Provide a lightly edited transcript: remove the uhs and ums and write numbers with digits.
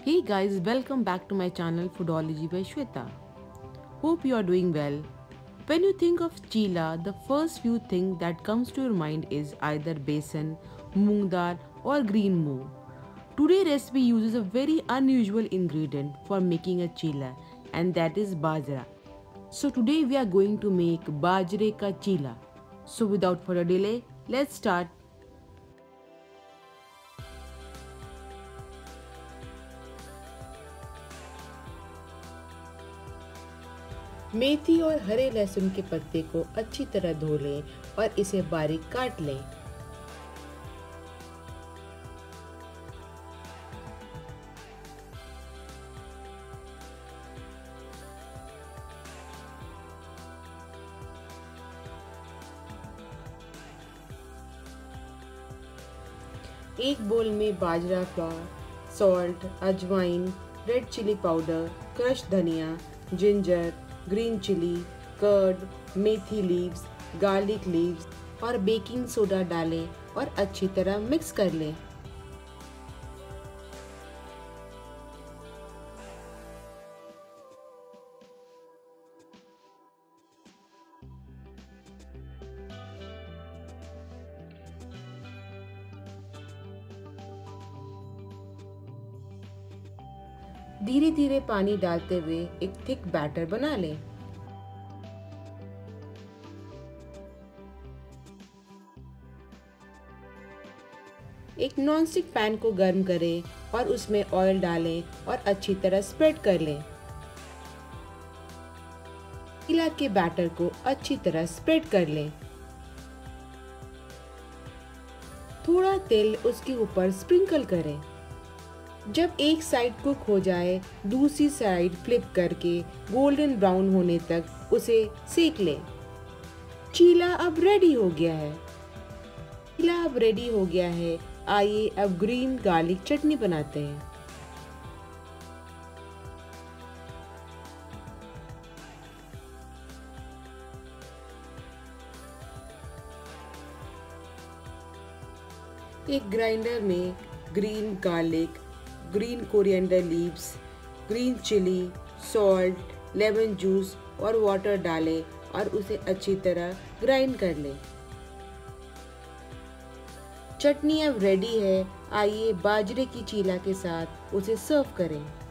Hey guys, welcome back to my channel Foodology by Shweta. Hope you are doing well. When you think of chila, the first few things that comes to your mind is either besan, moong dal or green moong. Today's recipe uses a very unusual ingredient for making a chila, and that is bajra. So today we are going to make bajre ka chila. So without further delay, let's start. मेथी और हरे लहसुन के पत्ते को अच्छी तरह धो लें और इसे बारीक काट लें। एक बोल में bajra flour, salt, ajwain, red chili powder, crush dhania, ginger, green chili, curd, methi leaves, garlic leaves और बेकिंग सोडा डालें और अच्छी तरह मिक्स कर लें। धीरे धीरे पानी डालते हुए एक थिक बैटर बना लें। एक नॉनस्टिक पैन को गर्म करें और उसमें ऑयल डालें और अच्छी तरह स्प्रेड कर लें। चीला के बैटर को अच्छी तरह स्प्रेड कर लें। थोड़ा तेल उसके ऊपर स्प्रिंकल करें। जब एक साइड कुक हो जाए, दूसरी साइड फ्लिप करके गोल्डन ब्राउन होने तक उसे सेक लें। चीला अब रेडी हो गया है। आइए अब ग्रीन गार्लिक चटनी बनाते हैं। एक ग्राइंडर में green garlic, green coriander leaves, green chili, salt, lemon juice और वाटर डालें और उसे अच्छी तरह ग्राइंड कर लें। चटनी अब रेडी है। आइए बाजरे की चीला के साथ उसे सर्व करें।